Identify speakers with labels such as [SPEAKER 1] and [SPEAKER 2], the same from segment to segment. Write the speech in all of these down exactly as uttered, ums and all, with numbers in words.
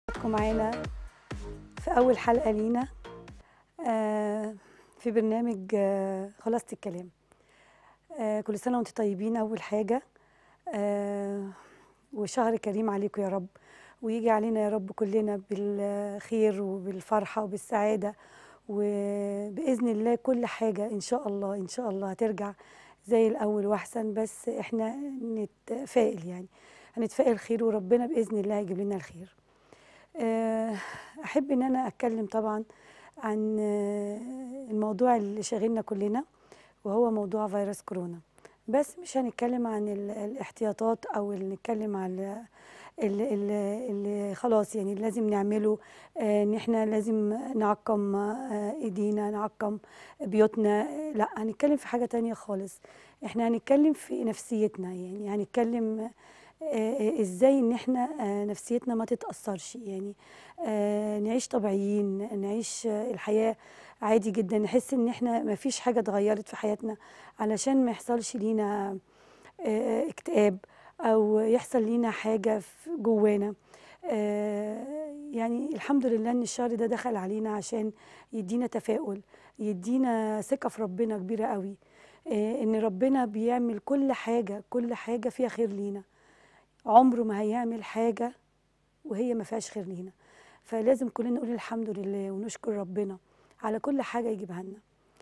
[SPEAKER 1] معاكم معانا في أول حلقة لينا آه، في برنامج آه، خلاصة الكلام. آه، كل سنة وانتم طيبين أول حاجة، آه، وشهر كريم عليكم يا رب، ويجي علينا يا رب كلنا بالخير وبالفرحة وبالسعادة، وبإذن الله كل حاجة إن شاء الله إن شاء الله هترجع زي الأول وأحسن. بس إحنا نتفائل، يعني هنتفائل خير، وربنا بإذن الله هيجيب لنا الخير. آه، أحب إن أنا أتكلم طبعا عن آه، الموضوع اللي شاغلنا كلنا، وهو موضوع فيروس كورونا. بس مش هنتكلم عن ال- الاحتياطات، أو اللي نتكلم عن اللي, اللي, اللي خلاص يعني لازم نعمله. آه، إن إحنا لازم نعقم آه، إيدينا، نعقم بيوتنا. آه، لا، هنتكلم في حاجة تانية خالص. إحنا هنتكلم في نفسيتنا، يعني هنتكلم آه، ازاي ان احنا آه، نفسيتنا ما تتأثرش، يعني آه، نعيش طبيعيين، نعيش آه، الحياة عادي جدا، نحس ان احنا ما فيش حاجة اتغيرت في حياتنا، علشان ما يحصلش لينا آه، اكتئاب، او يحصل لينا حاجة في جوانا. آه، يعني الحمد لله ان الشهر ده دخل علينا عشان يدينا تفاؤل، يدينا ثقة في ربنا كبيرة قوي. آه، ان ربنا بيعمل كل حاجة كل حاجة فيها خير لينا، عمره ما هيعمل حاجة وهي ما فيهاش خير لينا. فلازم كلنا نقول الحمد لله ونشكر ربنا على كل حاجة يجيبها لنا.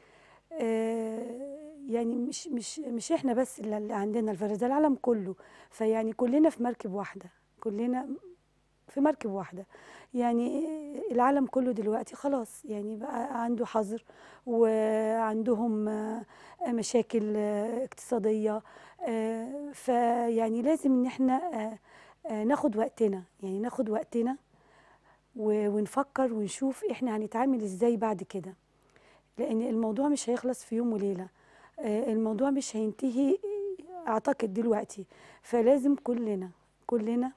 [SPEAKER 1] آه يعني مش مش مش احنا بس اللي اللي عندنا الفيروس ده، العالم كله. فيعني كلنا في مركب واحدة، كلنا في مركب واحدة. يعني العالم كله دلوقتي خلاص يعني بقى عنده حظر، وعندهم آه، مشاكل آه، اقتصادية. آه، فيعني لازم ان احنا آه، آه، ناخد وقتنا، يعني ناخد وقتنا و- ونفكر ونشوف احنا هنتعامل ازاي بعد كده، لان الموضوع مش هيخلص في يوم وليلة. آه، الموضوع مش هينتهي اعتقد دلوقتي. فلازم كلنا كلنا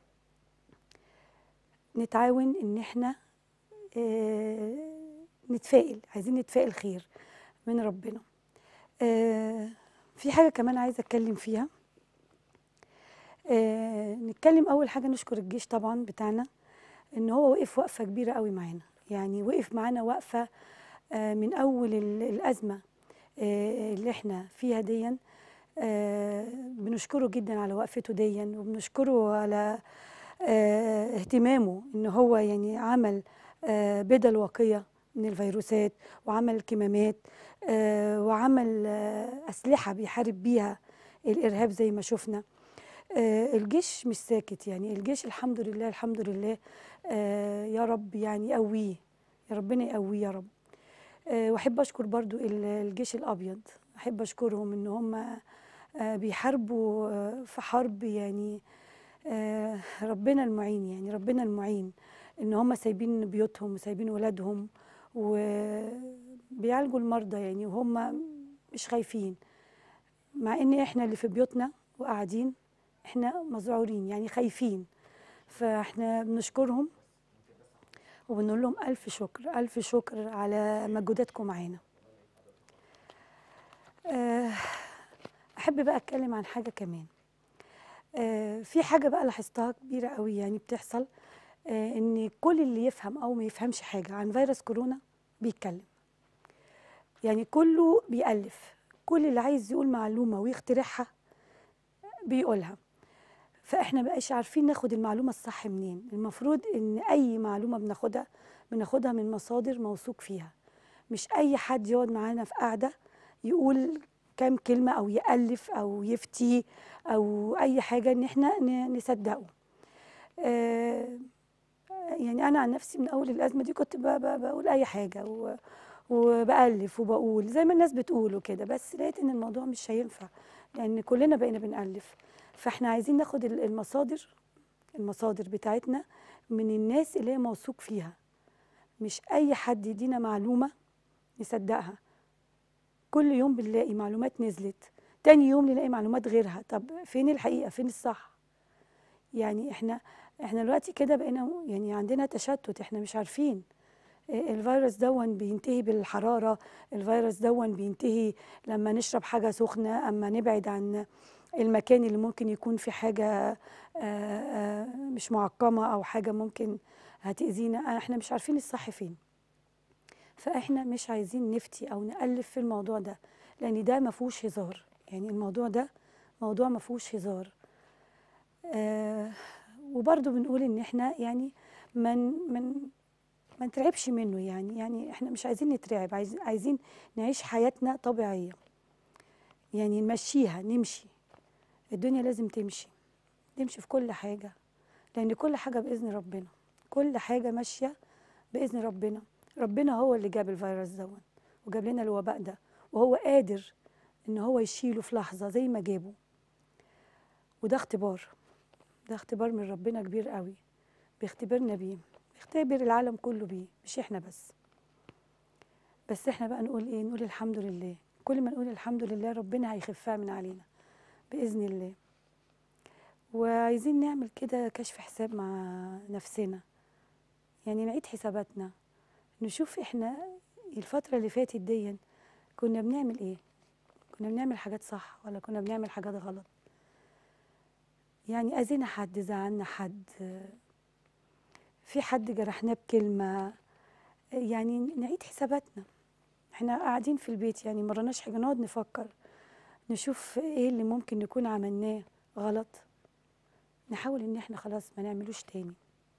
[SPEAKER 1] نتعاون ان احنا آه، نتفائل، عايزين نتفائل خير من ربنا. آه، في حاجة كمان عايزة اتكلم فيها. آه، نتكلم اول حاجة نشكر الجيش طبعا بتاعنا، ان هو وقف وقفة كبيرة قوي معانا، يعني وقف معانا وقفة آه، من اول ال- الازمة آه، اللي احنا فيها ديا. آه، بنشكره جدا على وقفته ديا، وبنشكره على آه، اهتمامه ان هو يعني عمل آه، بدل واقية من الفيروسات، وعمل كمامات، آه، وعمل آه، أسلحة بيحارب بيها الإرهاب زي ما شفنا. آه، الجيش مش ساكت، يعني الجيش الحمد لله الحمد لله. آه، يا رب يعني يقويه، يا ربنا يقويه يا رب. آه، واحب اشكر برضو ال- الجيش الابيض، احب اشكرهم ان هم آه، بيحاربوا آه، في حرب، يعني آه، ربنا المعين، يعني ربنا المعين، ان هم سايبين بيوتهم وسايبين ولادهم وبيعالجوا المرضى، يعني وهم مش خايفين، مع ان احنا اللي في بيوتنا وقاعدين احنا مذعورين يعني خايفين. فاحنا بنشكرهم وبنقول لهم الف شكر الف شكر على مجهوداتكم معانا. آه، احب بقى اتكلم عن حاجه كمان. آه، في حاجه بقى لاحظتها كبيره قوي يعني بتحصل، آه، ان كل اللي يفهم او ما يفهمش حاجه عن فيروس كورونا بيتكلم، يعني كله بيألف، كل اللي عايز يقول معلومه ويخترعها بيقولها. فاحنا مبقاش عارفين ناخد المعلومه الصح منين. المفروض ان اي معلومه بناخدها بناخدها من مصادر موثوق فيها، مش اي حد يقعد معانا في قعده يقول كام كلمه او يألف او يفتي او اي حاجه ان احنا ن- نصدقه. آه، يعني انا عن نفسي من اول الازمه دي كنت ب- ب- بقول اي حاجه و- وبألف وبقول زي ما الناس بتقول وكده، بس لقيت ان الموضوع مش هينفع، لان كلنا بقينا بنألف. فاحنا عايزين ناخد ال- المصادر المصادر بتاعتنا من الناس اللي هي موثوق فيها، مش اي حد يدينا معلومه نصدقها. كل يوم بنلاقي معلومات نزلت، تاني يوم نلاقي معلومات غيرها. طب فين الحقيقه، فين الصح؟ يعني احنا احنا دلوقتي كده بقينا يعني عندنا تشتت، احنا مش عارفين الفيروس دون بينتهي بالحرارة، الفيروس دون بينتهي لما نشرب حاجة سخنة، أما نبعد عن المكان اللي ممكن يكون في حاجة آه، آه، مش معقمة، أو حاجة ممكن هتأذينا، احنا مش عارفين الصح فين. فاحنا مش عايزين نفتي او نألف في الموضوع ده، لان ده ما فيهوش هزار. يعني الموضوع ده موضوع ما فيهوش هزار. آه وبرضه بنقول ان احنا يعني من من ما نترعبش منه. يعني يعني احنا مش عايزين نترعب، عايزين عايزين نعيش حياتنا طبيعية. يعني نمشيها، نمشي. الدنيا لازم تمشي، تمشي في كل حاجة، لأن كل حاجة بإذن ربنا، كل حاجة ماشية بإذن ربنا. ربنا هو اللي جاب الفيروس ده وجاب لنا الوباء ده، وهو قادر إن هو يشيله في لحظة زي ما جابه. وده اختبار، ده اختبار من ربنا كبير قوي، بيختبرنا بيه، بيختبر العالم كله بيه، مش احنا بس. بس احنا بقى نقول ايه؟ نقول الحمد لله. كل ما نقول الحمد لله ربنا هيخفها من علينا بإذن الله. وعايزين نعمل كده كشف حساب مع نفسنا، يعني نعيد حساباتنا، نشوف احنا الفترة اللي فاتت دي كنا بنعمل ايه؟ كنا بنعمل حاجات صح ولا كنا بنعمل حاجات غلط؟ يعني أذينا حد، زعلنا حد، في حد جرحناه بكلمة. يعني نعيد حساباتنا. احنا قاعدين في البيت يعني مرناش حاجة، نقعد نفكر نشوف ايه اللي ممكن نكون عملناه غلط، نحاول ان احنا خلاص ما نعملوش تاني.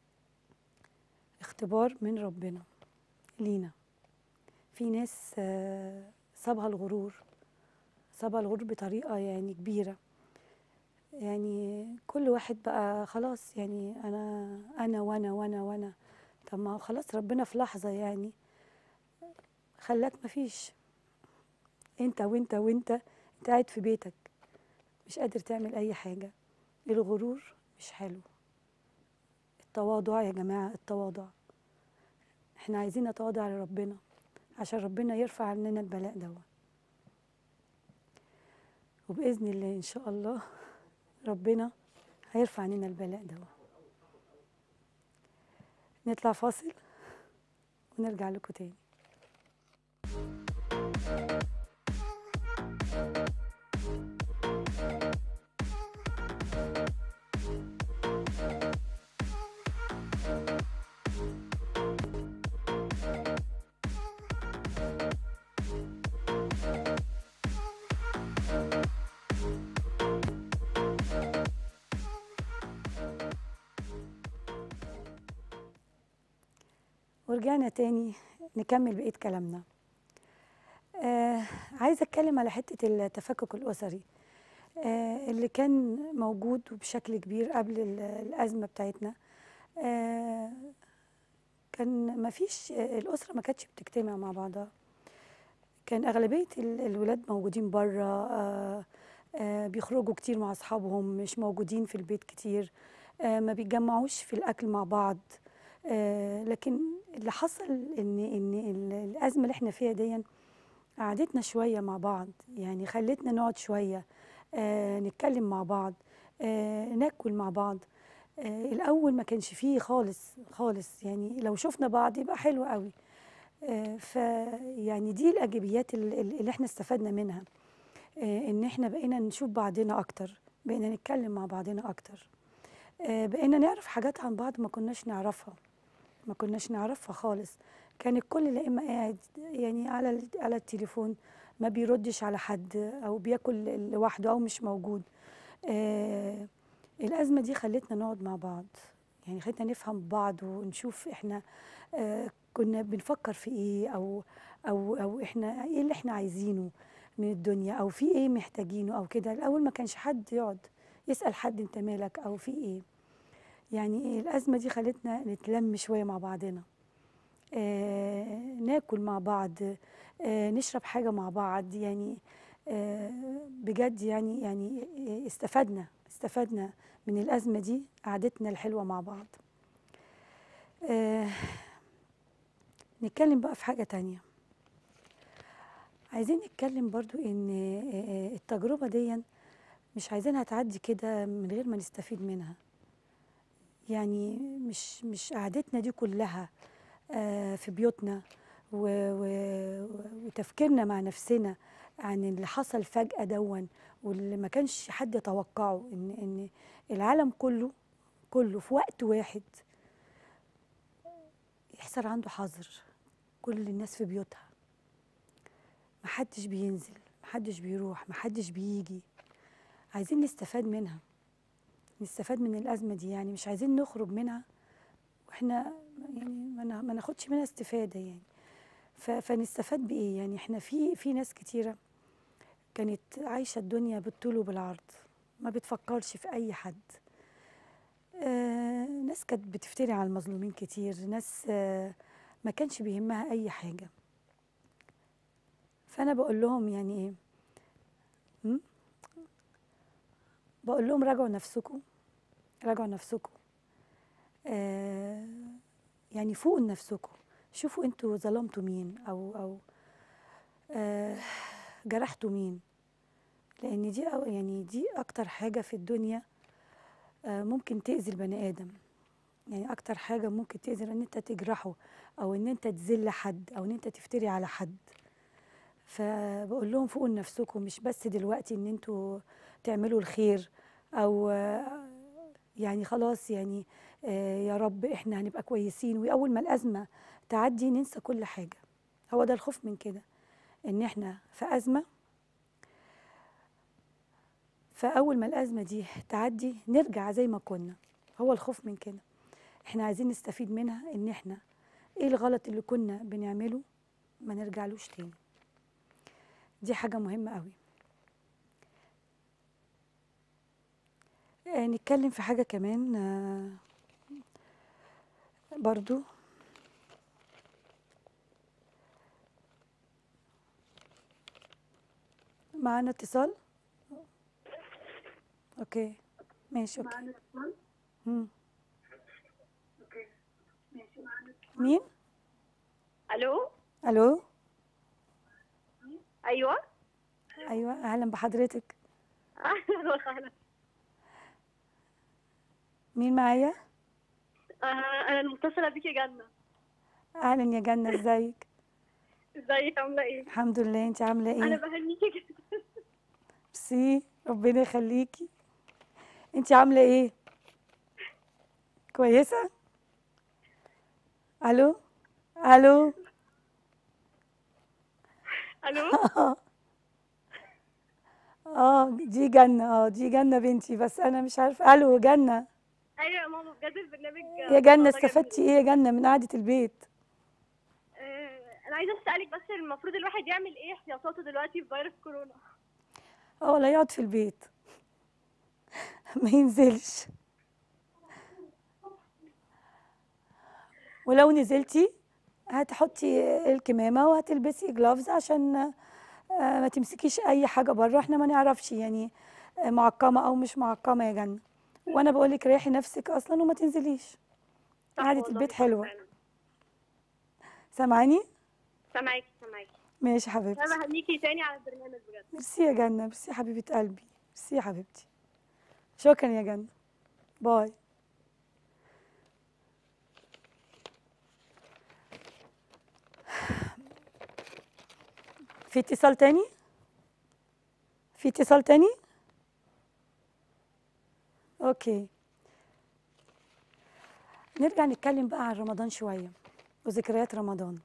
[SPEAKER 1] اختبار من ربنا لينا. في ناس آه، صابها الغرور، صابها الغرور بطريقة يعني كبيرة. يعني كل واحد بقى خلاص، يعني أنا أنا وأنا وأنا وأنا. طب ما هو خلاص ربنا في لحظة يعني خلاك مفيش، أنت وأنت وأنت أنت قاعد في بيتك مش قادر تعمل أي حاجة. الغرور مش حلو. التواضع يا جماعة، التواضع. احنا عايزين نتواضع لربنا عشان ربنا يرفع عننا البلاء ده. وبإذن الله إن شاء الله ربنا هيرفع عننا البلاء ده. نطلع فاصل ونرجع لكم تاني. ورجعنا تاني نكمل بقية كلامنا. آه عايزة أتكلم على حتة التفكك الأسري آه اللي كان موجود بشكل كبير قبل الأزمة بتاعتنا. آه كان ما فيش، الأسرة ما كانتش بتجتمع مع بعضها. كان أغلبية الولاد موجودين بره، آه آه بيخرجوا كتير مع أصحابهم، مش موجودين في البيت كتير، آه ما بيتجمعوش في الأكل مع بعض. آه لكن اللي حصل إن إن الأزمة اللي إحنا فيها دي قعدتنا شوية مع بعض، يعني خلتنا نقعد شوية آه نتكلم مع بعض، آه ناكل مع بعض. آه الأول ما كانش فيه خالص خالص، يعني لو شفنا بعض يبقى حلو قوي. آه فيعني دي الإيجابيات اللي, اللي احنا استفدنا منها، آه إن احنا بقينا نشوف بعضنا أكتر، بقينا نتكلم مع بعضنا أكتر، آه بقينا نعرف حاجات عن بعض ما كناش نعرفها، ما كناش نعرفها خالص. كان الكل لا اما قاعد يعني على على التليفون ما بيردش على حد، او بياكل لوحده او مش موجود. آه الازمه دي خلتنا نقعد مع بعض، يعني خلتنا نفهم بعض ونشوف احنا آه كنا بنفكر في ايه، او او او احنا ايه اللي احنا عايزينه من الدنيا، او في ايه محتاجينه او كده. الاول ما كانش حد يقعد يسال حد انت مالك او في ايه. يعني الازمه دي خلتنا نتلم شويه مع بعضنا، آه ناكل مع بعض، آه نشرب حاجة مع بعض. يعني آه بجد يعني يعني استفدنا استفدنا من الأزمة دي، قعدتنا الحلوة مع بعض. آه نتكلم بقى في حاجة تانية. عايزين نتكلم برضو إن آه التجربة دي مش عايزينها تعدي كده من غير ما نستفيد منها. يعني مش مش قعدتنا دي كلها آه في بيوتنا و و وتفكيرنا مع نفسنا عن اللي حصل فجأة دون، واللي ما كانش حد يتوقعه، ان ان العالم كله كله في وقت واحد صار عنده حظر، كل الناس في بيوتها، محدش بينزل، محدش بيروح، محدش بيجي. عايزين نستفاد منها، نستفاد من الأزمة دي، يعني مش عايزين نخرج منها واحنا يعني ما نا- ما ناخدش منها استفادة يعني. ف- فنستفاد بإيه؟ يعني احنا في في ناس كتيرة كانت عايشة الدنيا بالطول وبالعرض، ما بتفكرش في أي حد. آه ناس كانت بتفتري على المظلومين كتير، ناس آه ما كانش بيهمها أي حاجة. فأنا بقول لهم يعني إيه؟ م? بقول لهم راجعوا نفسكم، راجعوا نفسكم. آه يعني فوقوا لنفسكم، شوفوا انتوا ظلمتوا مين او او آه جرحتوا مين. لان دي أو يعني دي اكتر حاجه في الدنيا آه ممكن تاذي البني ادم. يعني اكتر حاجه ممكن تاذي ان انت تجرحه، او ان انت تذل حد، او ان انت تفتري على حد. فبقول لهم فوقوا لنفسكم، مش بس دلوقتي ان انتوا تعملوا الخير او آه يعني خلاص يعني آه يا رب احنا هنبقى كويسين، واول ما الازمه تعدي ننسى كل حاجه. هو ده الخوف من كده، ان احنا في ازمه، فاول ما الازمه دي تعدي نرجع زي ما كنا. هو الخوف من كده. احنا عايزين نستفيد منها، ان احنا ايه الغلط اللي كنا بنعمله ما نرجعلوش تاني. دي حاجه مهمه قوي. آه نتكلم في حاجه كمان آه برضو. معانا اتصال. اوكي ماشي اوكي.
[SPEAKER 2] معانا اتصال.
[SPEAKER 1] مم.
[SPEAKER 2] اوكي ماشي. معانا اتصال.
[SPEAKER 1] مين؟
[SPEAKER 2] الو.
[SPEAKER 1] الو.
[SPEAKER 2] ايوه.
[SPEAKER 1] ايوه اهلا بحضرتك.
[SPEAKER 2] اهلا وسهلا.
[SPEAKER 1] مين معايا؟
[SPEAKER 2] آه، انا المتصله بيكي جنة.
[SPEAKER 1] اهلا يا جنة، ازيك؟
[SPEAKER 2] ازيك عامله ايه؟
[SPEAKER 1] الحمد لله، انت عامله
[SPEAKER 2] انا
[SPEAKER 1] ايه؟
[SPEAKER 2] بهنيكي جدا.
[SPEAKER 1] ميرسي، ربنا يخليكي. انت عامله ايه؟ كويسه؟ الو. الو.
[SPEAKER 2] الو.
[SPEAKER 1] اه دي جنة، اه دي جنة بنتي، بس انا مش عارفه. الو جنة.
[SPEAKER 2] ايوه يا ماما، بجد البرنامج
[SPEAKER 1] يا
[SPEAKER 2] ما شاء
[SPEAKER 1] جنة
[SPEAKER 2] الله
[SPEAKER 1] استفدتي
[SPEAKER 2] جميل.
[SPEAKER 1] ايه يا جنة من قعدة البيت؟
[SPEAKER 2] آه، انا عايزه اسالك بس، المفروض الواحد يعمل ايه احتياطاته دلوقتي في فيروس كورونا؟
[SPEAKER 1] اه ولا يقعد في البيت ما ينزلش. ولو نزلتي هتحطي الكمامة وهتلبسي جلافز عشان آه، ما تمسكيش اي حاجة بره، احنا ما نعرفش يعني آه، معقمة او مش معقمة يا جنة. وانا بقولك ريحي نفسك اصلا وما تنزليش،
[SPEAKER 2] صح
[SPEAKER 1] قعدة البيت
[SPEAKER 2] والله، صح
[SPEAKER 1] حلوة.
[SPEAKER 2] فعلا.
[SPEAKER 1] سامعاني؟
[SPEAKER 2] سامعاكي سامعاكي.
[SPEAKER 1] ماشي
[SPEAKER 2] انا
[SPEAKER 1] حبيبتي.
[SPEAKER 2] بهنيكي تاني على البرنامج بجد.
[SPEAKER 1] ميرسي يا جنة، ميرسي يا حبيبة قلبي، ميرسي يا حبيبتي. شكرا يا جنة، باي. في اتصال تاني؟ في اتصال تاني؟ اوكي. نرجع نتكلم بقى عن رمضان شوية وذكريات رمضان.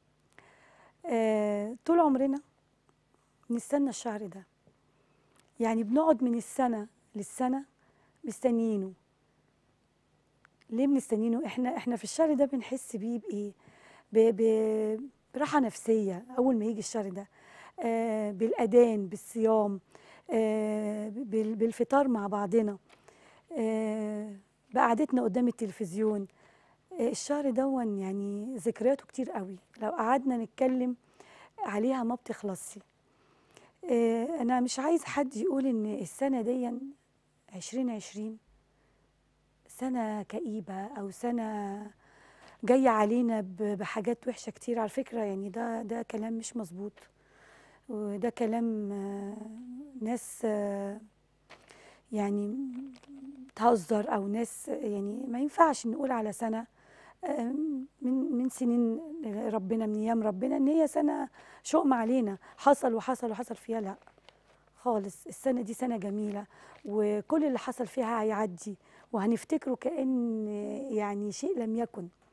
[SPEAKER 1] آه طول عمرنا نستنى الشهر ده، يعني بنقعد من السنة للسنة مستنيينه. ليه بنستنينه؟ احنا احنا في الشهر ده بنحس بيه بايه؟ ب- ب- براحة نفسية أول ما يجي الشهر ده، آه بالأذان، بالصيام، آه بال- بالفطار مع بعضنا، آه بقعدتنا قدام التلفزيون. آه الشهر دون يعني ذكرياته كتير قوي، لو قعدنا نتكلم عليها ما بتخلصش. آه أنا مش عايز حد يقول إن السنة دي عشرين عشرين سنة كئيبة أو سنة جاية علينا ب- بحاجات وحشة كتير. على فكرة يعني ده ده كلام مش مظبوط، وده كلام آه، ناس آه، يعني تهزر، أو ناس يعني ما ينفعش نقول على سنة آه، من من سنين ربنا، من أيام ربنا، إن هي سنة شؤم علينا، حصل وحصل وحصل فيها. لا خالص، السنة دي سنة جميلة، وكل اللي حصل فيها هيعدي وهنفتكره كأن يعني شيء لم يكن.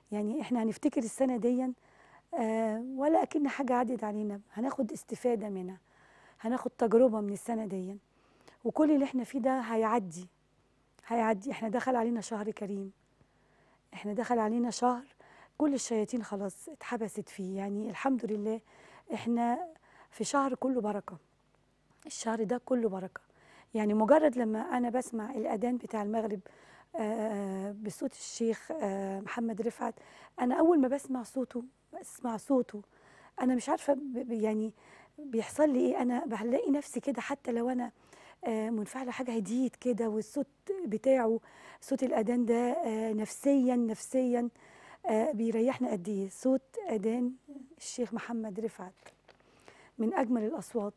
[SPEAKER 1] يعني احنا هنفتكر السنه دي آه ولا اكن حاجه عدت علينا، هناخد استفاده منها، هناخد تجربه من السنه دي، وكل اللي احنا فيه ده هيعدي هيعدي. احنا دخل علينا شهر كريم، احنا دخل علينا شهر كل الشياطين خلاص اتحبست فيه. يعني الحمد لله احنا في شهر كله بركه، الشهر ده كله بركه. يعني مجرد لما انا بسمع الاذان بتاع المغرب آه بصوت الشيخ آه محمد رفعت، انا اول ما بسمع صوته بسمع صوته انا مش عارفه ب- يعني بيحصل لي ايه. انا بلاقي نفسي كده حتى لو انا آه منفعله حاجه هديت كده، والصوت بتاعه صوت الاذان ده آه نفسيا نفسيا آه بيريحنا قد ايه. صوت اذان الشيخ محمد رفعت من اجمل الاصوات.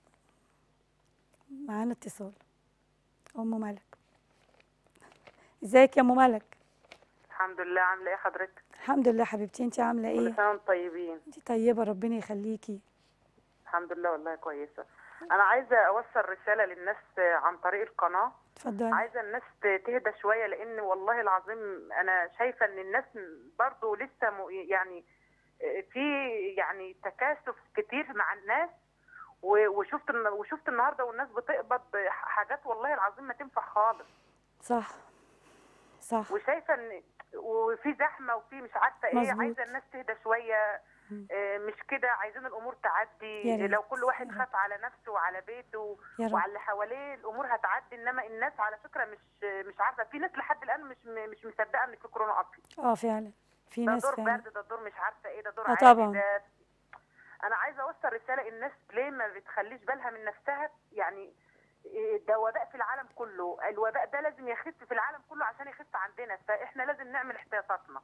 [SPEAKER 1] معانا اتصال. ام ملك، ازيك يا ام ملك؟
[SPEAKER 3] الحمد لله. عامله ايه حضرتك؟
[SPEAKER 1] الحمد لله حبيبتي، انت عامله
[SPEAKER 3] كل
[SPEAKER 1] ايه؟
[SPEAKER 3] سنه وانتم طيبين.
[SPEAKER 1] انت طيبه ربنا يخليكي.
[SPEAKER 3] الحمد لله والله كويسه. انا عايزه اوصل رساله للناس عن طريق القناه.
[SPEAKER 1] اتفضلي.
[SPEAKER 3] عايزه الناس تهدى شويه، لان والله العظيم انا شايفه ان الناس برضو لسه م- يعني في يعني تكاسف كتير مع الناس، و- وشفت الن- وشفت النهارده والناس بتقبض حاجات والله العظيم ما تنفع خالص.
[SPEAKER 1] صح صح
[SPEAKER 3] وشايفه ان وفي زحمه وفي مش عارفه ايه.
[SPEAKER 1] مظبوط.
[SPEAKER 3] عايزه الناس تهدى شويه.
[SPEAKER 1] مم.
[SPEAKER 3] آه، مش كده، عايزين الامور
[SPEAKER 1] يا
[SPEAKER 3] تعدي.
[SPEAKER 1] ريت
[SPEAKER 3] لو كل واحد
[SPEAKER 1] يا رب
[SPEAKER 3] خاف على نفسه وعلى بيته
[SPEAKER 1] يا رب.
[SPEAKER 3] وعلى اللي حواليه الامور هتعدي. انما الناس على فكره مش مش عارفه، في ناس لحد الان مش مش مصدقه ان في كورونا اصلا.
[SPEAKER 1] اه فعلا في
[SPEAKER 3] ده
[SPEAKER 1] ناس
[SPEAKER 3] دور
[SPEAKER 1] فعلا.
[SPEAKER 3] برد، ده دور مش عارفه ايه، ده دور
[SPEAKER 1] اه
[SPEAKER 3] عادي
[SPEAKER 1] طبعا.
[SPEAKER 3] ده. انا عايزه اوصل رساله، الناس ليه ما بتخليش بالها من نفسها؟ يعني إيه، ده وباء في العالم كله، الوباء ده لازم يخف في العالم كله عشان يخف عندنا، فاحنا لازم نعمل احتياطاتنا.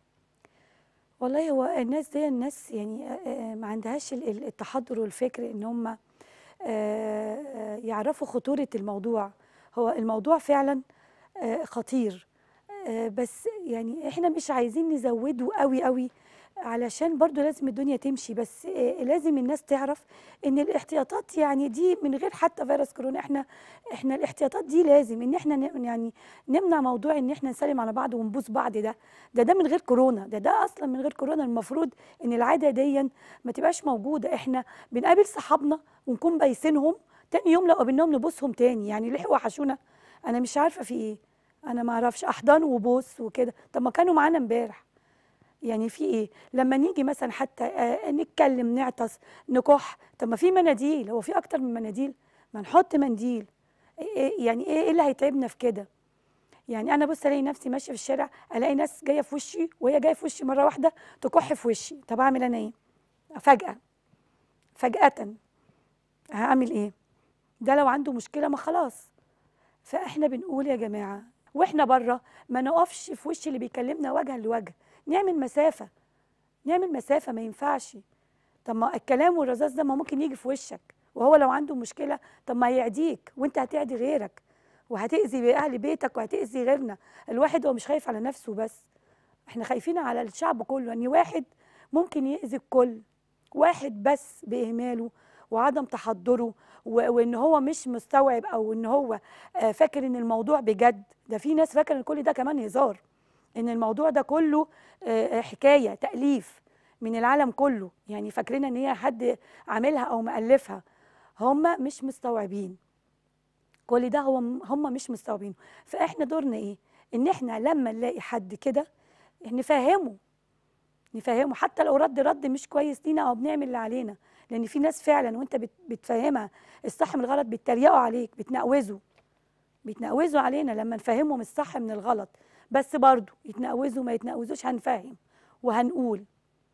[SPEAKER 1] والله هو الناس دي الناس يعني آه، آه، ما عندهاش ال- ال- التحضر والفكر ان هم آه، آه، يعرفوا خطورة الموضوع. هو الموضوع فعلا آه، خطير، آه، بس يعني احنا مش عايزين نزوده قوي قوي علشان برضو لازم الدنيا تمشي. بس آه، لازم الناس تعرف ان الاحتياطات يعني دي من غير حتى فيروس كورونا، احنا احنا الاحتياطات دي لازم ان احنا ن- يعني نمنع موضوع ان احنا نسلم على بعض ونبوس بعض. ده ده ده من غير كورونا، ده ده اصلا من غير كورونا المفروض ان العاده دي ما تبقاش موجوده. احنا بنقابل صحابنا ونكون بايسينهم، تاني يوم لو قابلناهم نبوسهم تاني. يعني ليه وحشونا؟ انا مش عارفه في ايه، انا ما اعرفش. احضان وبوس وكده، طب ما كانوا معانا امبارح. يعني في ايه لما نيجي مثلا حتى آه نتكلم نعطس نكح؟ طب ما في مناديل، هو في اكتر من مناديل؟ ما نحط منديل. إيه يعني ايه إيه اللي هيتعبنا في كده؟ يعني انا بص الاقي نفسي ماشيه في الشارع، الاقي ناس جايه في وشي وهي جايه في وشي مره واحده تكح في وشي. طب اعمل انا ايه؟ فجاه فجاه هعمل ايه؟ ده لو عنده مشكله ما خلاص. فاحنا بنقول يا جماعه واحنا بره ما نقفش في وش اللي بيكلمنا وجها لوجه، نعمل مسافه، نعمل مسافه. ما ينفعش. طب ما الكلام والرذاذ ده ما ممكن يجي في وشك، وهو لو عنده مشكله طب ما يعديك وانت هتعدي غيرك، وهتاذي اهل بيتك وهتاذي غيرنا. الواحد هو مش خايف على نفسه بس، احنا خايفين على الشعب كله. ان واحد ممكن يأذي الكل، واحد بس بإهماله وعدم تحضره و- وان هو مش مستوعب، او ان هو آه، فاكر ان الموضوع بجد. ده في ناس فاكره ان كل ده كمان هزار، ان الموضوع ده كله آه، حكايه تأليف من العالم كله. يعني فاكرين ان هي حد عاملها او مألفها. هم مش مستوعبين كل ده، هو هم مش مستوعبينه. فاحنا دورنا ايه؟ ان احنا لما نلاقي حد كده نفهمه، نفهمه حتى لو رد رد مش كويس لينا او بنعمل اللي علينا. لان في ناس فعلا وانت بت- بتفهمها الصح من الغلط بيتريقوا عليك، بيتنقوزوا بيتنقوزوا علينا لما نفهمهم الصح من الغلط. بس برضو يتنقوزوا ما يتنقوزوش هنفهم وهنقول،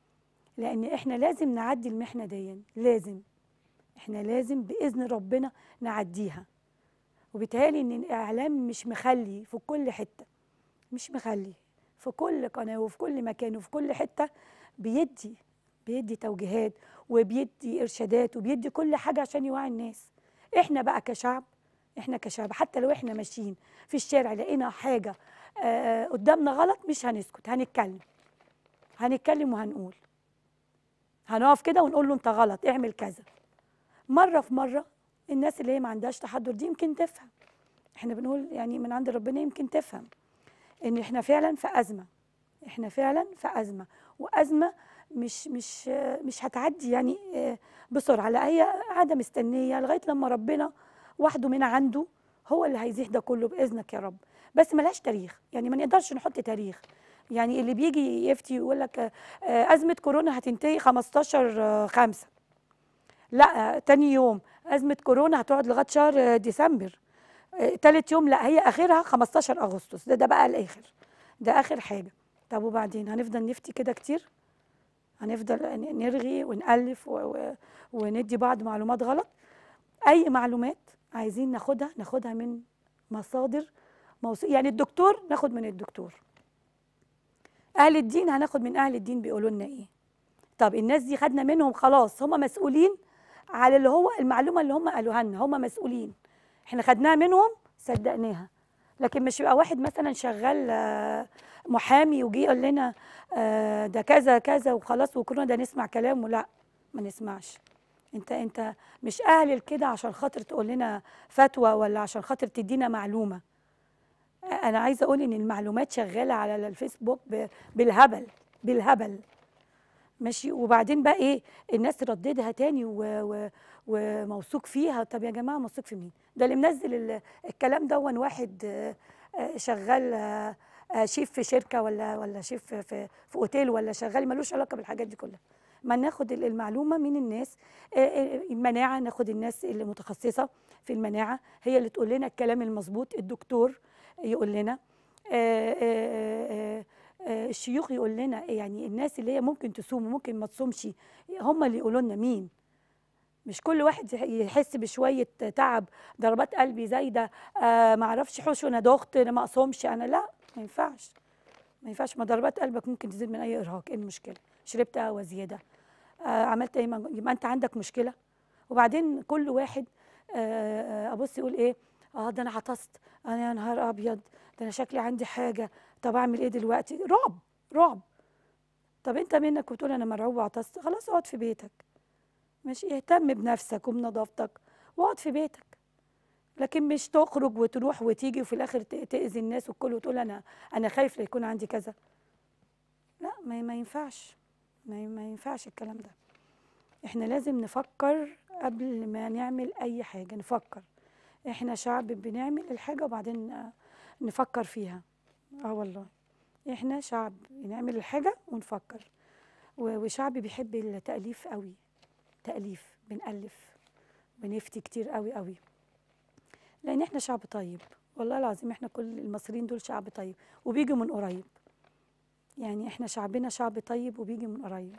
[SPEAKER 1] لان احنا لازم نعدي المحنه دي. لازم احنا لازم باذن ربنا نعديها. وبيتهيألي ان الاعلام مش مخلي في كل حته، مش مخلي في كل قناه وفي كل مكان وفي كل حته بيدي بيدي توجيهات وبيدي ارشادات وبيدي كل حاجه عشان يوعي الناس. احنا بقى كشعب، احنا كشعب حتى لو احنا ماشيين في الشارع لقينا حاجه آه قدامنا غلط مش هنسكت، هنتكلم هنتكلم وهنقول، هنقف كده ونقول له انت غلط اعمل كذا. مره في مره الناس اللي هي ما عندهاش تحضر دي يمكن تفهم. احنا بنقول يعني من عند ربنا يمكن تفهم ان احنا فعلا في ازمه، احنا فعلا في ازمه، وازمه مش مش مش هتعدي يعني بسرعه، لا هي قاعده مستنيه لغايه لما ربنا وحده من عنده هو اللي هيزيح ده كله باذنك يا رب. بس ملهاش تاريخ، يعني ما نقدرش نحط تاريخ. يعني اللي بيجي يفتي يقول لك ازمه كورونا هتنتهي خمستاشر خمسة، لا تاني يوم ازمه كورونا هتقعد لغايه شهر ديسمبر، تالت يوم لا هي اخرها خمستاشر اغسطس، ده ده بقى الاخر، ده اخر حاجه. طب وبعدين هنفضل نفتي كده كتير؟ هنفضل نرغي ونألف و... و... وندي بعض معلومات غلط؟ اي معلومات عايزين ناخدها ناخدها من مصادر موثوق، يعني الدكتور ناخد من الدكتور، اهل الدين هناخد من اهل الدين بيقولوا لنا ايه. طب الناس دي خدنا منهم خلاص، هم مسؤولين على اللي هو المعلومه اللي هم قالوها لنا، هم مسؤولين، احنا خدناها منهم صدقناها. لكن مش يبقى واحد مثلا شغال محامي وجي يقول لنا ده كذا كذا وخلاص وكلنا ده نسمع كلامه، لا ما نسمعش. انت انت مش اهل كده عشان خاطر تقول لنا فتوى ولا عشان خاطر تدينا معلومه. انا عايزه اقول ان المعلومات شغاله على الفيسبوك بالهبل بالهبل ماشي. وبعدين بقى ايه الناس رددها تاني وموثوق فيها. طب يا جماعه موثوق في مين؟ ده اللي منزل الكلام ده واحد شغال شيف في شركه ولا ولا شيف في في اوتيل ولا شغال ملوش علاقه بالحاجات دي كلها. ما ناخد المعلومه من الناس، المناعه ناخد الناس اللي متخصصه في المناعه هي اللي تقول لنا الكلام المظبوط، الدكتور يقول لنا، آآ آآ الشيوخ يقول لنا، يعني الناس اللي هي ممكن تصوم وممكن ما تصومش هم اللي يقولوا لنا مين. مش كل واحد يحس بشويه تعب، ضربات قلبي زايده، آه ما اعرفش حوش وانا دخت انا ما اصومش انا، لا ما ينفعش ما ينفعش. ما ضربات قلبك ممكن تزيد من اي ارهاق، ايه المشكله؟ شربت قهوه زياده، آه عملت ايه، يبقى انت عندك مشكله. وبعدين كل واحد آه ابص يقول ايه، اه ده انا عطست، انا يا نهار ابيض ده انا شكلي عندي حاجه، طب اعمل ايه دلوقتي؟ رعب رعب. طب انت منك وتقول انا مرعوب وعطست، خلاص اقعد في بيتك ماشي، اهتم بنفسك وبنظافتك واقعد في بيتك. لكن مش تخرج وتروح وتيجي وفي الاخر تاذي الناس والكل وتقول انا انا خايف لا يكون عندي كذا. لا ما, ما ينفعش ما, ما ينفعش الكلام ده. احنا لازم نفكر قبل ما نعمل اي حاجه، نفكر. احنا شعب بنعمل الحاجه وبعدين نفكر فيها. اه والله احنا شعب بنعمل الحاجه ونفكر، وشعب بيحب التأليف قوي، تأليف، بنألف بنفتي كتير قوي قوي، لان احنا شعب طيب والله العظيم. احنا كل المصريين دول شعب طيب وبيجوا من قريب، يعني احنا شعبنا شعب طيب وبيجي من قريب.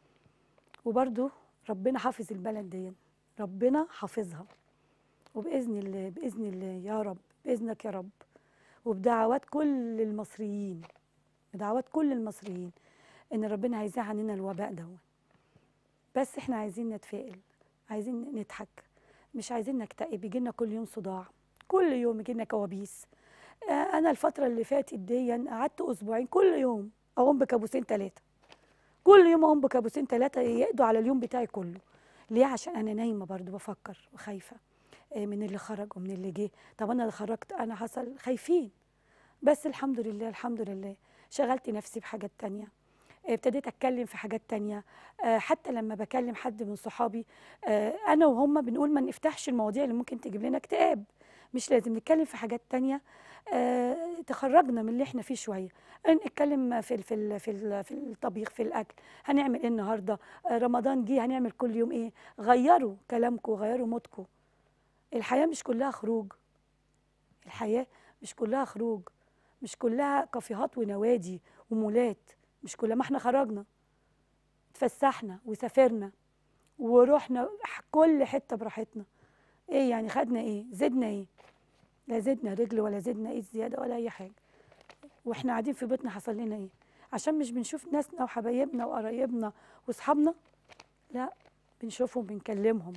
[SPEAKER 1] وبرضو ربنا حافظ البلد دي، ربنا حافظها، وبإذن الله بإذن الله يا رب، بإذنك يا رب، وبدعوات كل المصريين، بدعوات كل المصريين ان ربنا هيزيح عننا الوباء ده. بس احنا عايزين نتفائل، عايزين نضحك، مش عايزين نكتئب. يجي لنا كل يوم صداع، كل يوم يجي لنا كوابيس. آه انا الفتره اللي فاتت دي قعدت اسبوعين كل يوم اقوم بكابوسين ثلاثه، كل يوم اقوم بكابوسين ثلاثه يقضوا على اليوم بتاعي كله. ليه؟ عشان انا نايمه برضو بفكر وخايفه من اللي خرج ومن اللي جه. طب انا اللي خرجت انا حصل، خايفين. بس الحمد لله الحمد لله شغلت نفسي بحاجات تانية، ابتديت اتكلم في حاجات تانية. حتى لما بكلم حد من صحابي انا وهم بنقول ما نفتحش المواضيع اللي ممكن تجيب لنا اكتئاب، مش لازم نتكلم في حاجات تانية تخرجنا من اللي احنا فيه شويه. نتكلم في في في في الطبيخ، في الاكل، هنعمل ايه النهارده، رمضان جه هنعمل كل يوم ايه. غيروا كلامكم، غيروا مودكم. الحياه مش كلها خروج، الحياه مش كلها خروج، مش كلها كافيهات ونوادي ومولات، مش كلها. ما احنا خرجنا اتفسحنا وسافرنا ورحنا كل حته براحتنا. ايه يعني خدنا ايه؟ زدنا ايه؟ لا زدنا رجل ولا زدنا ايه زياده ولا اي حاجه. واحنا قاعدين في بيتنا حصل لنا ايه؟ عشان مش بنشوف ناسنا وحبايبنا وقرايبنا واصحابنا؟ لا بنشوفهم، بنكلمهم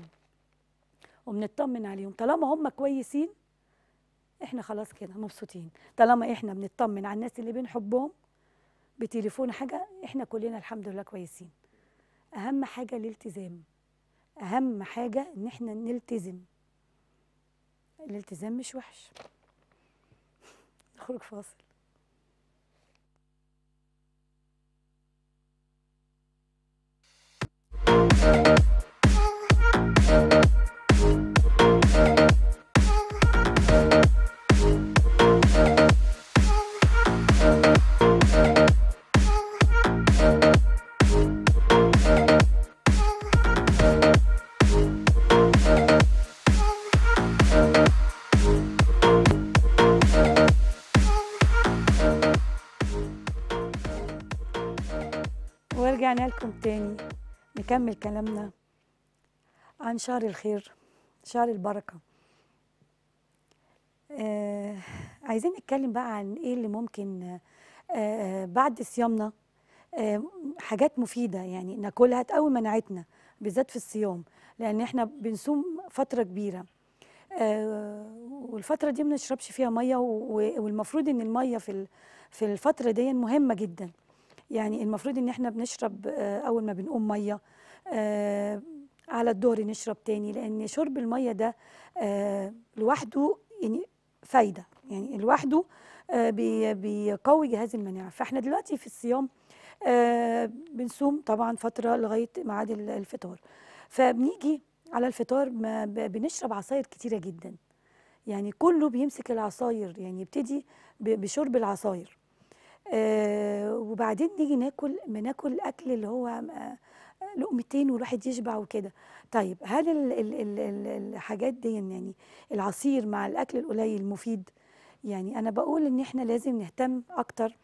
[SPEAKER 1] وبنطمن عليهم. طالما هم كويسين احنا خلاص كده مبسوطين. طالما احنا بنطمن على الناس اللي بنحبهم بتليفون حاجه، احنا كلنا الحمد لله كويسين. اهم حاجه الالتزام، اهم حاجه ان احنا نلتزم. الالتزام مش وحش. نخرج فاصل. ورجعنا لكم تاني نكمل كلامنا عن شهر الخير، شهر البركة. آه عايزين نتكلم بقى عن ايه اللي ممكن آه بعد صيامنا آه حاجات مفيدة يعني ناكلها تقوي مناعتنا بالذات في الصيام، لان احنا بنصوم فترة كبيرة آه والفترة دي ما بنشربش فيها مية، والمفروض ان المية في في الفترة دي مهمة جدا. يعني المفروض ان احنا بنشرب آه اول ما بنقوم مية، آه على الظهر نشرب تاني، لان شرب المية ده آه لوحده يعني فايدة، يعني لوحده آه بي بيقوي جهاز المناعة. فاحنا دلوقتي في الصيام آه بنصوم طبعا فترة لغاية ميعاد الفطار، فبنيجي على الفطار ما بنشرب عصاير كتيرة جدا، يعني كله بيمسك العصاير، يعني يبتدي بشرب العصاير آه وبعدين نيجي ناكل بناكل اكل اللي هو آه لقمتين والواحد يشبع وكده. طيب هل ال ال ال ال الحاجات دي يعني العصير مع الاكل القليل مفيد؟ يعني انا بقول ان احنا لازم نهتم اكتر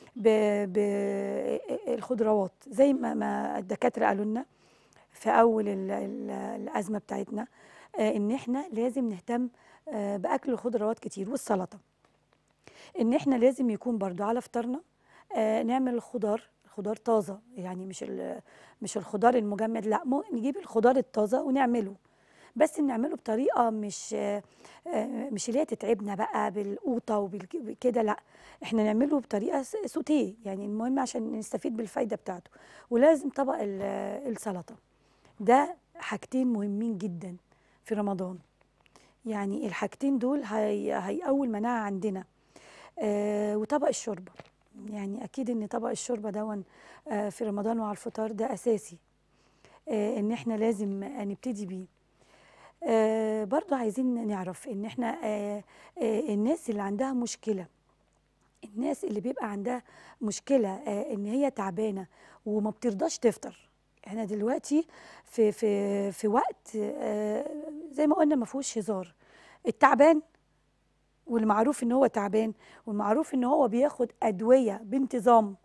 [SPEAKER 1] بالخضروات زي ما, ما الدكاتره قالوا لنا في اول ال ال الازمه بتاعتنا، آه ان احنا لازم نهتم آه باكل الخضروات كتير، والسلطه ان احنا لازم يكون برضو على فطارنا آه نعمل الخضار خضار طازه، يعني مش مش الخضار المجمد، لا نجيب الخضار الطازه ونعمله، بس نعمله بطريقه مش آه مش اللي هي تتعبنا بقى بالقوطه وكده، لا احنا نعمله بطريقه سوتيه، يعني المهم عشان نستفيد بالفايده بتاعته. ولازم طبق السلطه، ده حاجتين مهمين جدا في رمضان، يعني الحاجتين دول هي هيقوي المناعه عندنا. آه وطبق الشوربه، يعني اكيد ان طبق الشوربه دون آه في رمضان وعلى الفطار ده اساسي، آه ان احنا لازم نبتدي بيه. آه برضو عايزين نعرف ان احنا آه آه الناس اللي عندها مشكله، الناس اللي بيبقى عندها مشكله آه ان هي تعبانه وما بترضاش تفطر، احنا دلوقتي في في في وقت آه زي ما قلنا ما فيهوش هزار. التعبان والمعروف ان هو تعبان والمعروف ان هو بياخد ادويه بانتظام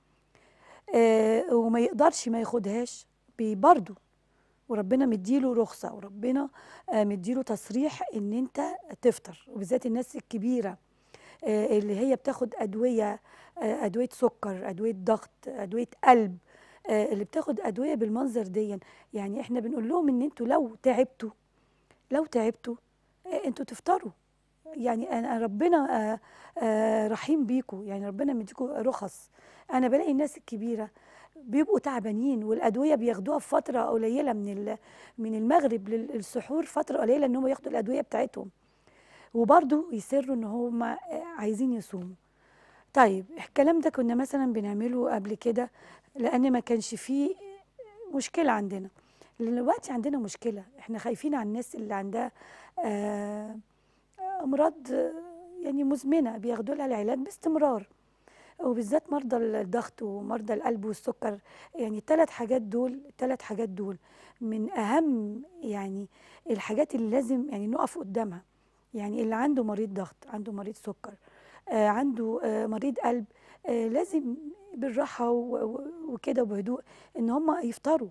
[SPEAKER 1] آه وما يقدرش ما ياخدهاش برضه، وربنا مديله رخصه وربنا آه مديله تصريح ان انت تفطر، وبالذات الناس الكبيره آه اللي هي بتاخد ادويه آه ادويه سكر، ادويه ضغط، ادويه قلب، آه اللي بتاخد ادويه بالمنظر دي، يعني احنا بنقول لهم ان انتوا لو تعبتوا لو تعبتوا آه انتوا تفطروا، يعني انا ربنا آآ آآ رحيم بيكم، يعني ربنا مديكم رخص. انا بلاقي الناس الكبيره بيبقوا تعبانين والادويه بياخدوها في فتره قليله من من المغرب للسحور، فتره قليله ان هم ياخدوا الادويه بتاعتهم، وبرضه يصروا ان هم عايزين يصوموا. طيب الكلام ده كنا مثلا بنعمله قبل كده لان ما كانش فيه مشكله عندنا، دلوقتي عندنا مشكله، احنا خايفين على الناس اللي عندها آه امراض يعني مزمنه بياخدوا لها العلاج باستمرار، وبالذات مرضى الضغط ومرضى القلب والسكر، يعني الثلاث حاجات دول الثلاث حاجات دول من اهم يعني الحاجات اللي لازم يعني نقف قدامها. يعني اللي عنده مريض ضغط، عنده مريض سكر، آه عنده آه مريض قلب، آه لازم بالراحه وكده وبهدوء ان هم يفطروا،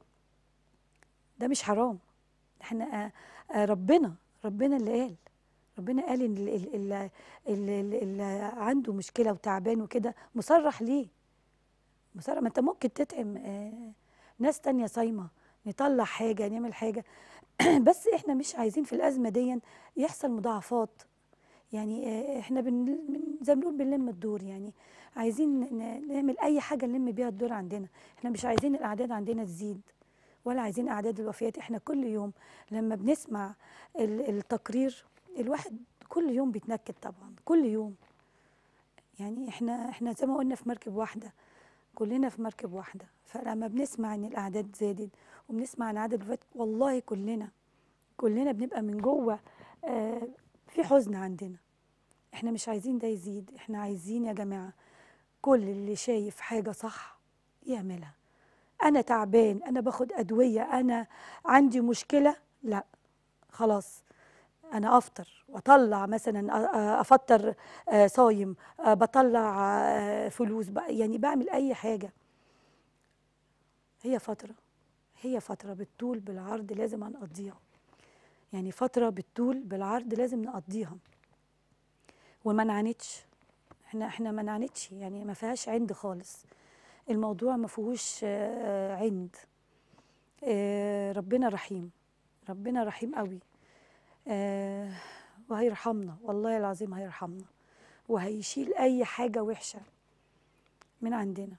[SPEAKER 1] ده مش حرام، احنا آه آه ربنا ربنا اللي قال ربنا قال ان اللي, اللي, اللي عنده مشكله وتعبان وكده مصرح ليه، مصرح. ما انت ممكن تطعم آه ناس تانية صايمه، نطلع حاجه نعمل حاجه بس احنا مش عايزين في الازمه دي يحصل مضاعفات، يعني آه احنا بن زي ما بنقول بنلم الدور، يعني عايزين نعمل اي حاجه نلم بيها الدور عندنا، احنا مش عايزين الاعداد عندنا تزيد ولا عايزين اعداد الوفيات. احنا كل يوم لما بنسمع التقرير الواحد كل يوم بيتنكد طبعا، كل يوم، يعني احنا احنا زي ما قلنا في مركب واحده، كلنا في مركب واحده، فلما بنسمع ان الاعداد زادت وبنسمع عن عدد الوفيات والله كلنا كلنا بنبقى من جوه آه في حزن عندنا. احنا مش عايزين ده يزيد، احنا عايزين يا جماعه كل اللي شايف حاجه صح يعملها. انا تعبان، انا باخد ادويه، انا عندي مشكله، لا خلاص انا افطر واطلع مثلا افطر صايم، بطلع فلوس، يعني بعمل اي حاجه، هي فترة هي فترة بالطول بالعرض لازم هنقضيها. يعني فترة بالطول بالعرض لازم نقضيها، وما نعاندش. احنا احنا ما نعاندش، يعني ما فيهاش عند خالص. الموضوع ما فيهوش آه، عند. آه، ربنا رحيم، ربنا رحيم قوي. آه، وهيرحمنا، والله العظيم هيرحمنا، وهيشيل اي حاجة وحشة من عندنا.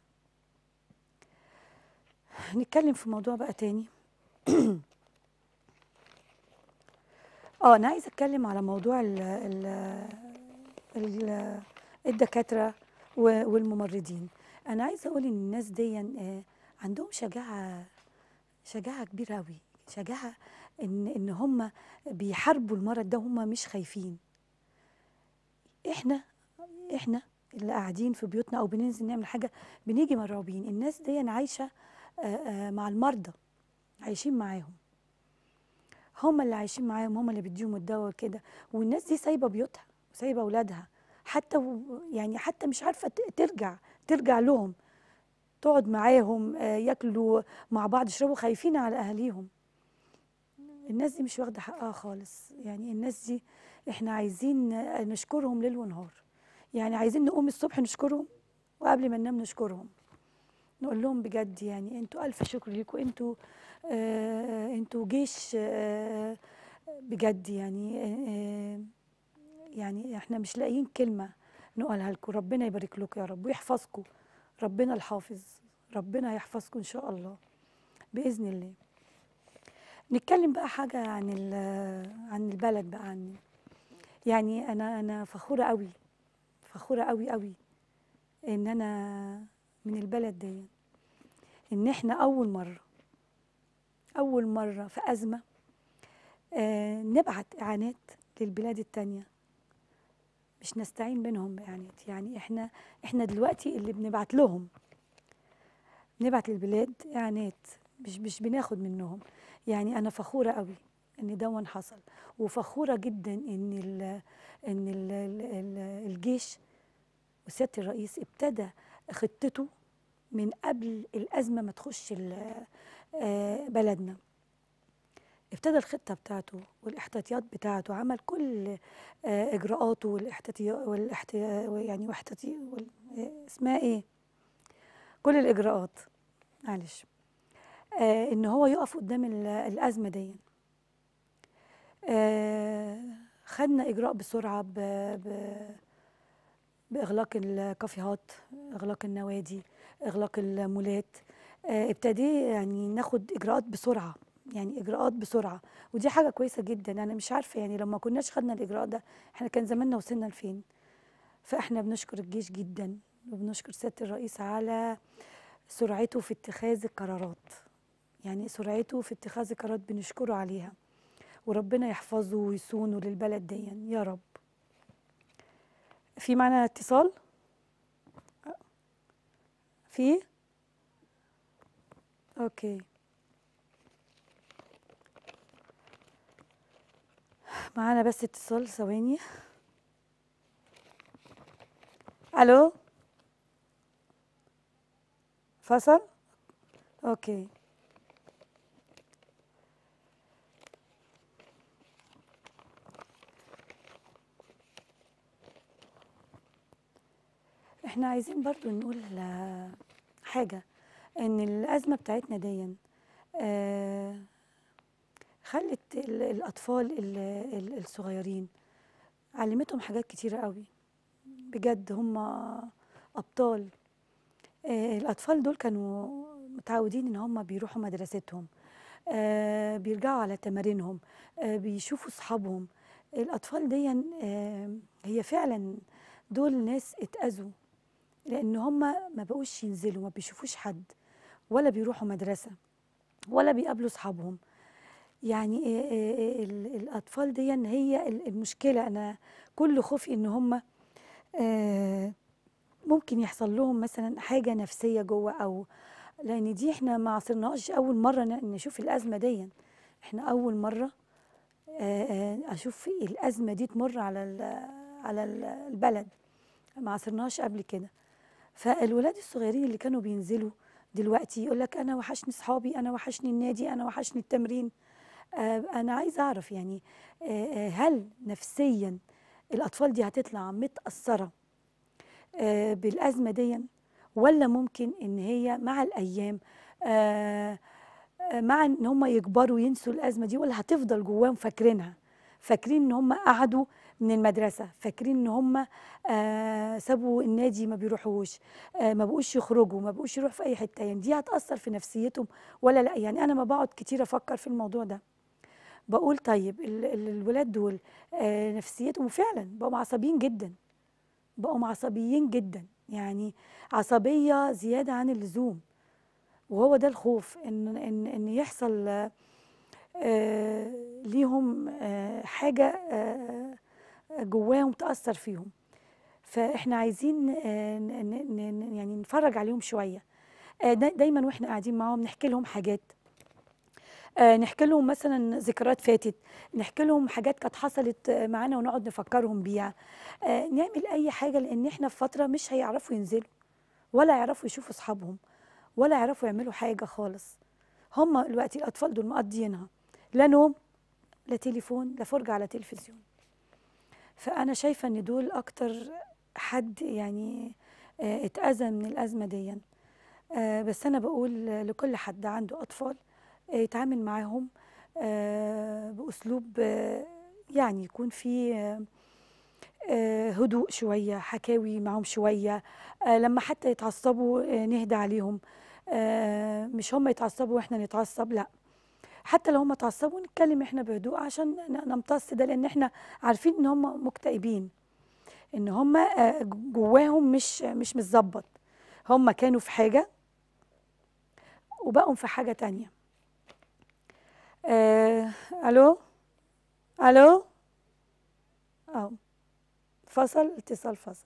[SPEAKER 1] نتكلم في موضوع بقى تاني. اه انا عايزه اتكلم على موضوع ال ال ال الدكاتره و- والممرضين. انا عايزه اقول ان الناس دي آه، عندهم شجاعه، شجاعه كبيره قوي. شجاعه ان ان هم بيحاربوا المرض ده، هم مش خايفين. احنا احنا اللي قاعدين في بيوتنا او بننزل نعمل حاجه بنيجي مرعوبين. الناس دي عايشه آه، آه، مع المرضى، عايشين معاهم، هم اللي عايشين معاهم، هم اللي بيديهم الدواء كده. والناس دي سايبه بيوتها وسايبه اولادها، حتى و- يعني حتى مش عارفه ت- ترجع ترجع لهم، تقعد معاهم، آه، ياكلوا مع بعض، يشربوا، خايفين على اهاليهم. الناس دي مش واخده حقها خالص. يعني الناس دي احنا عايزين آه، نشكرهم ليل ونهار. يعني عايزين نقوم الصبح نشكرهم، وقبل ما ننام نشكرهم، نقول لهم بجد يعني انتوا الف شكر ليكم. انتوا آه انتوا جيش آه بجد. يعني آه يعني احنا مش لاقيين كلمه نقولها لكم. ربنا يبارك لكم يا رب ويحفظكم، ربنا الحافظ، ربنا يحفظكم ان شاء الله باذن الله. نتكلم بقى حاجه عن عن البلد بقى. عني يعني انا انا فخوره قوي، فخوره قوي قوي ان انا من البلد دي. ان احنا اول مره اول مره في ازمه آه نبعت اعانات للبلاد التانيه، مش نستعين بينهم بإعانات. يعني احنا احنا دلوقتي اللي بنبعت لهم، بنبعت للبلاد إعانات، مش مش بناخد منهم. يعني انا فخوره قوي ان دون حصل، وفخوره جدا ان ال ان ال ال الجيش وسياده الرئيس ابتدى خطته من قبل الازمه ما تخش ال- آه، بلدنا. ابتدى الخطة بتاعته والاحتياطيات بتاعته، عمل كل آه، إجراءاته والاحتياطي والاحتي... يعني واحتياطي وال... آه، اسمها إيه؟ كل الإجراءات، معلش، آه إن هو يقف قدام ال- الأزمة دي. آه خدنا إجراء بسرعة ب... ب... بإغلاق الكافيهات، إغلاق النوادي، إغلاق المولات. آه ابتدي يعني ناخد إجراءات بسرعة، يعني إجراءات بسرعة. ودي حاجة كويسة جدا. أنا مش عارفة يعني لو ما كناش خدنا الإجراء ده احنا كان زماننا وصلنا لفين. فاحنا بنشكر الجيش جدا، وبنشكر سيادة الرئيس على سرعته في اتخاذ القرارات. يعني سرعته في اتخاذ القرارات بنشكره عليها، وربنا يحفظه ويصونه للبلد دي يا رب. في معنا اتصال؟ في اوكي، معانا بس اتصال، ثواني. الو، فصل. اوكي، احنا عايزين برضو نقول آه، حاجة، ان الأزمة بتاعتنا دي آه، خلت ال- الأطفال ال- ال- الصغيرين، علمتهم حاجات كتيرة قوي بجد. هم أبطال. آه، الأطفال دول كانوا متعودين إن هم بيروحوا مدرستهم، آه، بيرجعوا على تمارينهم، آه، بيشوفوا صحابهم. الأطفال دي آه، هي فعلا دول ناس اتأذوا، لأن هم ما بقوش ينزلوا، ما بيشوفوش حد، ولا بيروحوا مدرسة، ولا بيقابلوا صحابهم. يعني آه، آه، آه، ال- الأطفال دي هي ال- المشكلة. أنا كل خوفي إن هم آه، ممكن يحصل لهم مثلا حاجة نفسية جوه، أو لأن دي احنا ما عصرناش أول مرة ن- نشوف الأزمة دي. احنا أول مرة آه، آه، أشوف الأزمة دي تمر على ال- على ال- البلد، ما عصرناش قبل كده. فالولاد الصغيرين اللي كانوا بينزلوا دلوقتي يقول لك انا وحشني صحابي، انا وحشني النادي، انا وحشني التمرين. آه انا عايزه اعرف يعني آه آه، هل نفسيا الاطفال دي هتطلع متاثره آه بالازمه دي، ولا ممكن ان هي مع الايام آه آه، مع ان هم يكبروا ينسوا الازمه دي، ولا هتفضل جواهم فاكرينها، فاكرين ان هم قعدوا من المدرسه، فاكرين ان هم آه سابوا النادي ما بيروحوش، آه ما بقوش يخرجوا، ما بقوش يروحوا في اي حته، يعني دي هتاثر في نفسيتهم ولا لا؟ يعني انا ما بقعد كتير افكر في الموضوع ده، بقول طيب ال- ال- الولاد دول آه نفسيتهم فعلا بقوا عصبيين جدا، بقوا عصبيين جدا، يعني عصبيه زياده عن اللزوم. وهو ده الخوف، ان ان ان يحصل آه، آه، ليهم آه، حاجه آه، جواهم تاثر فيهم. فاحنا عايزين آه، ن- ن- ن- يعني نتفرج عليهم شويه، آه، دا- دايما واحنا قاعدين معاهم نحكي لهم حاجات، آه، نحكي لهم مثلا ذكريات فاتت، نحكي لهم حاجات كانت حصلت آه، معانا ونقعد نفكرهم بيها، آه، نعمل اي حاجه، لان احنا في فتره مش هيعرفوا ينزلوا، ولا يعرفوا يشوفوا اصحابهم، ولا يعرفوا يعملوا حاجه خالص. هم دلوقتي الاطفال دول مقضيينها لا نوم، لا تليفون، لا فرجه على تلفزيون. فانا شايفه ان دول اكتر حد يعني آه، اتاذى من الازمه دي. آه، بس انا بقول لكل حد عنده اطفال آه، يتعامل معاهم آه، باسلوب آه، يعني يكون فيه آه، آه، هدوء شويه، حكاوي معاهم شويه، آه، لما حتى يتعصبوا آه، نهدى عليهم، آه، مش هم يتعصبوا واحنا نتعصب، لا، حتى لو هم اتعصبوا نتكلم احنا بهدوء عشان ن- نمتص ده، لان احنا عارفين ان هم مكتئبين، ان هم آه، جواهم مش مش متظبط، هم كانوا في حاجه وبقوا في حاجه تانية. آه، الو، الو، اه، فصل اتصال، فصل.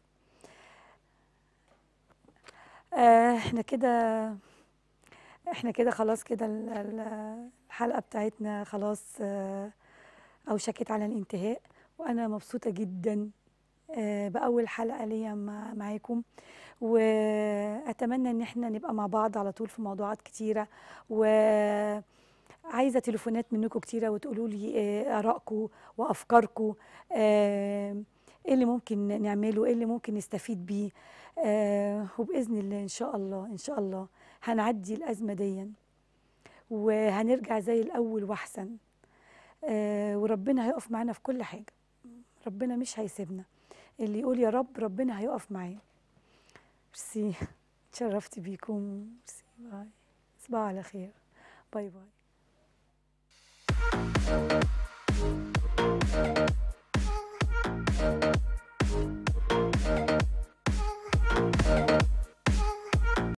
[SPEAKER 1] آه، احنا كده احنا كده خلاص كده ال- ال- الحلقه بتاعتنا خلاص آه، اوشكت على الانتهاء، وانا مبسوطه جدا آه، باول حلقه ليا مع معاكم، واتمنى ان احنا نبقى مع بعض على طول في موضوعات كتيره، وعايزه تليفونات منكم كتيره وتقولوا لي آه، ارائكم وافكاركم، آه، ايه اللي ممكن نعمله، ايه اللي ممكن نستفيد بيه، آه، وباذن الله ان شاء الله ان شاء الله هنعدي الازمه دي وهنرجع زي الاول واحسن، آه، وربنا هيقف معانا في كل حاجه، ربنا مش هيسيبنا، اللي يقول يا رب ربنا هيقف معاه. ميرسي، اتشرفت بيكم، ميرسي، باي، تصبحوا على خير، باي باي.